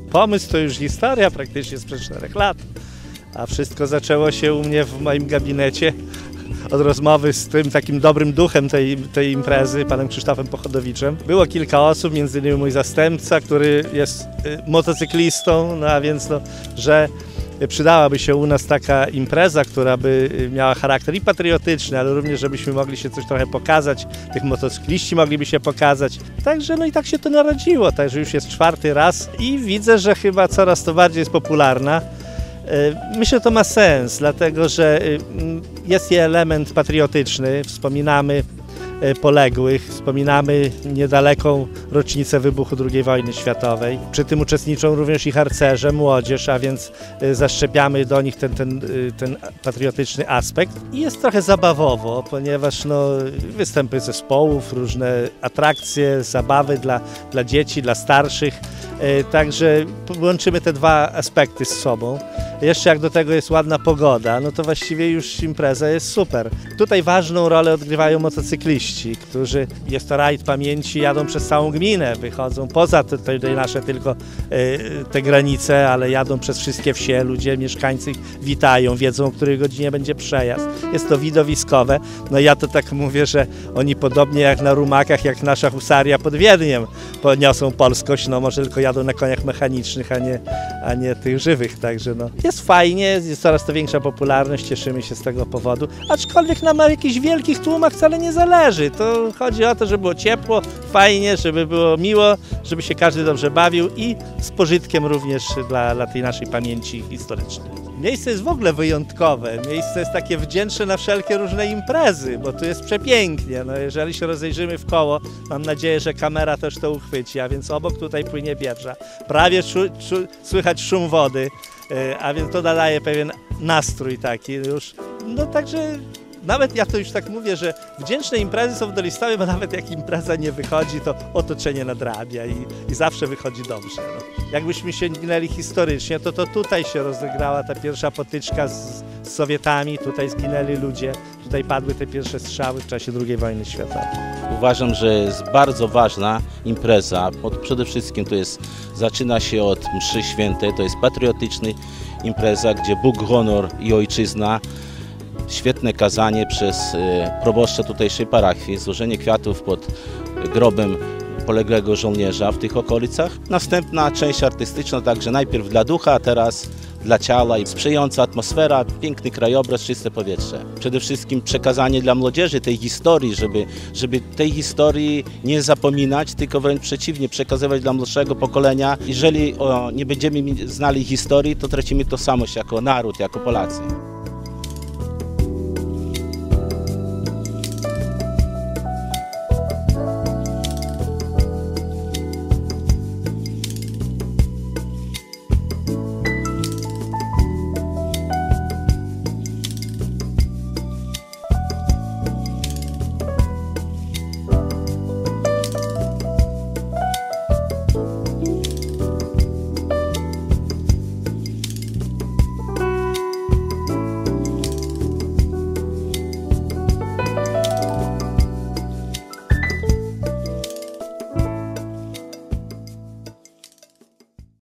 Pomysł to już historia praktycznie sprzed 4 lat, a wszystko zaczęło się u mnie w moim gabinecie od rozmowy z tym takim dobrym duchem tej imprezy, panem Krzysztofem Pochodowiczem. Było kilka osób, między innymi mój zastępca, który jest motocyklistą, no a więc że przydałaby się u nas taka impreza, która by miała charakter i patriotyczny, ale również żebyśmy mogli się coś trochę pokazać, tych motocykliści mogliby się pokazać. Także no i tak się to narodziło, także już jest 4. raz i widzę, że chyba coraz to bardziej jest popularna. Myślę, że to ma sens, dlatego że jest i element patriotyczny, wspominamy poległych, wspominamy niedaleką rocznicę wybuchu II wojny światowej. Przy tym uczestniczą również i harcerze, młodzież, a więc zaszczepiamy do nich ten patriotyczny aspekt. I jest trochę zabawowo, ponieważ występy zespołów, różne atrakcje, zabawy dla dzieci, dla starszych. Także łączymy te dwa aspekty z sobą. Jeszcze jak do tego jest ładna pogoda, no to właściwie już impreza jest super. Tutaj ważną rolę odgrywają motocykliści, którzy, jest to rajd pamięci, jadą przez całą gminę, wychodzą poza te nasze tylko te granice, ale jadą przez wszystkie wsie, ludzie, mieszkańcy ich witają, wiedzą, o której godzinie będzie przejazd. Jest to widowiskowe. No ja to tak mówię, że oni podobnie jak na rumakach, jak nasza husaria pod Wiedniem poniosą polskość, no może tylko jadą na koniach mechanicznych, a nie tych żywych, także no. Jest fajnie, jest coraz to większa popularność, cieszymy się z tego powodu, aczkolwiek nam na jakichś wielkich tłumach wcale nie zależy. To chodzi o to, żeby było ciepło, fajnie, żeby było miło, żeby się każdy dobrze bawił i z pożytkiem również dla tej naszej pamięci historycznej. Miejsce jest w ogóle wyjątkowe, miejsce jest takie wdzięczne na wszelkie różne imprezy, bo tu jest przepięknie. No, jeżeli się rozejrzymy w koło, mam nadzieję, że kamera też to uchwyci, a więc obok tutaj płynie Biedrza. Prawie słychać szum wody, a więc to nadaje pewien nastrój taki już. No także nawet ja to już tak mówię, że wdzięczne imprezy są w Dolistowie, bo nawet jak impreza nie wychodzi, to otoczenie nadrabia i zawsze wychodzi dobrze. No. Jakbyśmy sięgnęli historycznie, to tutaj się rozegrała ta pierwsza potyczka z Sowietami, tutaj zginęli ludzie, tutaj padły te pierwsze strzały w czasie II wojny światowej. Uważam, że jest bardzo ważna impreza. Przede wszystkim zaczyna się od mszy świętej, to jest patriotyczna impreza, gdzie Bóg, honor i ojczyzna. Świetne kazanie przez proboszcza tutejszej parafii, złożenie kwiatów pod grobem poległego żołnierza w tych okolicach. Następna część artystyczna, także najpierw dla ducha, a teraz dla ciała i sprzyjająca atmosfera, piękny krajobraz, czyste powietrze. Przede wszystkim przekazanie dla młodzieży tej historii, żeby tej historii nie zapominać, tylko wręcz przeciwnie, przekazywać dla młodszego pokolenia. Jeżeli nie będziemy znali historii, to tracimy tożsamość jako naród, jako Polacy.